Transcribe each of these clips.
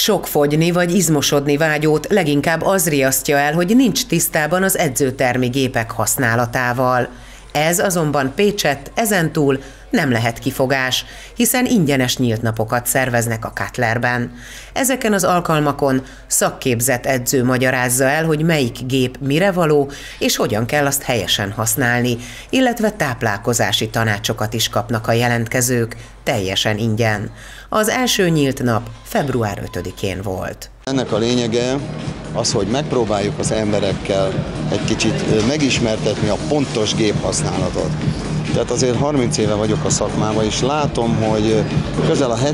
Sok fogyni vagy izmosodni vágyót leginkább az riasztja el, hogy nincs tisztában az edzőtermi gépek használatával. Ez azonban Pécsett ezentúl nem lehet kifogás, hiszen ingyenes nyílt napokat szerveznek a Cutlerben. Ezeken az alkalmakon szakképzett edző magyarázza el, hogy melyik gép mire való, és hogyan kell azt helyesen használni, illetve táplálkozási tanácsokat is kapnak a jelentkezők, teljesen ingyen. Az első nyílt nap február 5-én volt. Ennek a lényege az, hogy megpróbáljuk az emberekkel egy kicsit megismertetni a pontos géphasználatot. Tehát azért 30 éve vagyok a szakmában, és látom, hogy közel a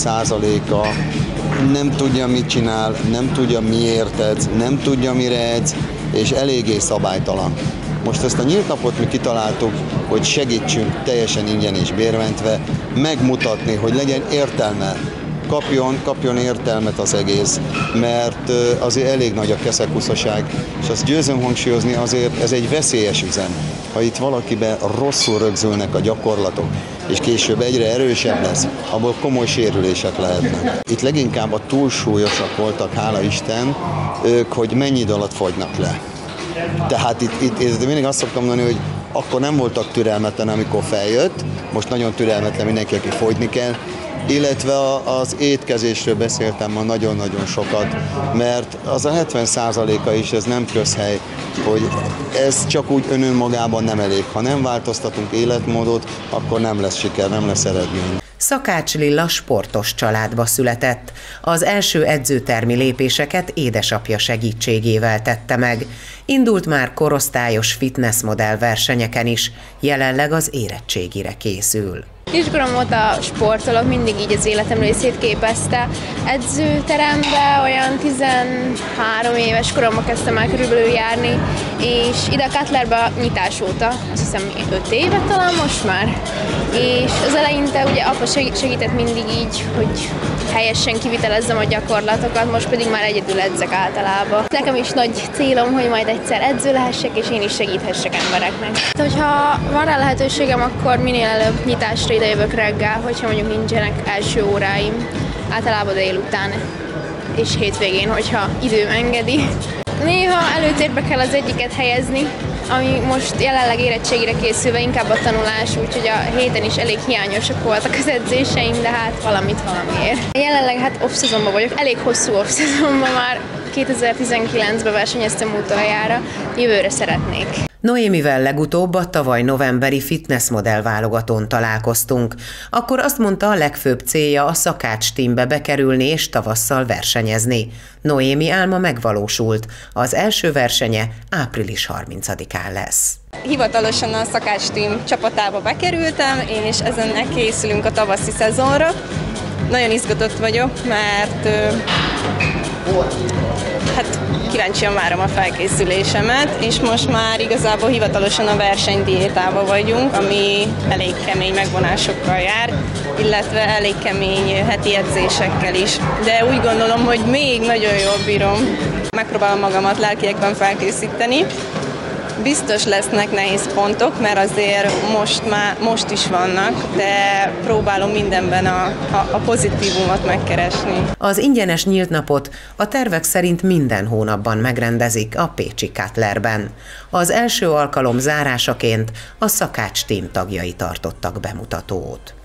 70%-a nem tudja, mit csinál, nem tudja, miért edz, nem tudja, mire edz, és eléggé szabálytalan. Most ezt a nyílt napot mi kitaláltuk, hogy segítsünk teljesen ingyen és bérmentve megmutatni, hogy legyen értelme, kapjon értelmet az egész, mert azért elég nagy a keszekuszaság, és azt győzöm hangsúlyozni, azért ez egy veszélyes üzem. Ha itt valakiben rosszul rögzülnek a gyakorlatok, és később egyre erősebb lesz, abból komoly sérülések lehetnek. Itt leginkább a túlsúlyosak voltak, hála Isten, ők, hogy mennyi idő alatt fogynak le. Tehát itt mindig azt szoktam mondani, hogy akkor nem voltak türelmetlen, amikor feljött, most nagyon türelmetlen mindenki, aki fogyni kell, illetve az étkezésről beszéltem ma nagyon-nagyon sokat, mert az a 70%-a is, ez nem közhely, hogy ez csak úgy önmagában nem elég. Ha nem változtatunk életmódot, akkor nem lesz siker, nem lesz eredmény. Szakács Lilla sportos családba született. Az első edzőtermi lépéseket édesapja segítségével tette meg. Indult már korosztályos fitnessmodell versenyeken is, jelenleg az érettségire készül. Kiskorom óta sportolok, mindig így az életem részét képezte. Edzőterembe olyan 13 éves koromban kezdtem el körülbelül járni, és ide a Cutlerbe nyitás óta, azt hiszem 5 évet talán most már. És az eleinte ugye apa segített mindig így, hogy helyesen kivitelezzem a gyakorlatokat, most pedig már egyedül edzek általában. Nekem is nagy célom, hogy majd egyszer edző lehessek, és én is segíthessek embereknek. Hogyha van rá lehetőségem, akkor minél előbb nyitásra idejövök reggel, hogyha mondjuk nincsenek első óráim, általában délután és hétvégén, hogyha időm engedi. Néha előtérbe kell az egyiket helyezni, ami most jelenleg érettségire készülve inkább a tanulás, úgyhogy a héten is elég hiányosak voltak az edzéseim, de hát valamiért. Jelenleg hát off-szezonban vagyok, elég hosszú off-szezonban már, 2019-ben versenyeztem utoljára, jövőre szeretnék. Noémivel legutóbb a tavaly novemberi fitnessmodell válogatón találkoztunk. Akkor azt mondta, a legfőbb célja a Szakács teambe bekerülni és tavasszal versenyezni. Noémi álma megvalósult. Az első versenye április 30-án lesz. Hivatalosan a Szakács team csapatába bekerültem, és ezen készülünk a tavaszi szezonra. Nagyon izgatott vagyok, mert hát kíváncsian várom a felkészülésemet, és most már igazából hivatalosan a versenydiétában vagyunk, ami elég kemény megvonásokkal jár, illetve elég kemény heti edzésekkel is. De úgy gondolom, hogy még nagyon jól bírom. Megpróbálom magamat lelkiekben felkészíteni. Biztos lesznek nehéz pontok, mert azért most is vannak, de próbálom mindenben a pozitívumot megkeresni. Az ingyenes nyílt napot a tervek szerint minden hónapban megrendezik a pécsi Cutlerben. Az első alkalom zárásaként a Szakács team tagjai tartottak bemutatót.